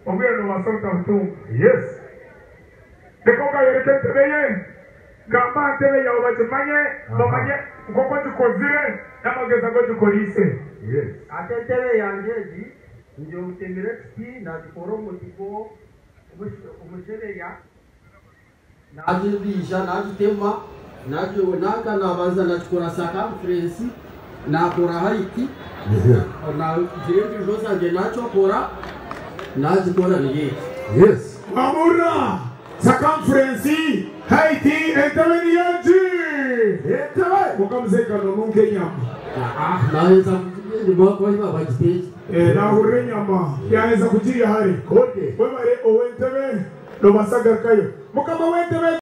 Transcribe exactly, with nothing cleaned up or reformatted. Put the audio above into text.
Omwe no wasota mtu. Yes. Dekoka yerekete beye. Gamba tebe ya obachimanye, bamanye ngoko tukozire namageza go tukolise. Yes. Atetebe yanjeji ndio mtemereti na dikoro mutiko umushereya. Najibisha najitema najyo naka nabanza nachukura circumference nakora height na jendi josa nje nachokora najikora ni yes mamura circumference height entebeni yaji entebe mukamzeka no nunge nyama ah naweza kujibwa kwa hiyo bajite eh na hurre nyama yaweza kujiri hari kote wewe owentebe no basagar kayo mukama wentebe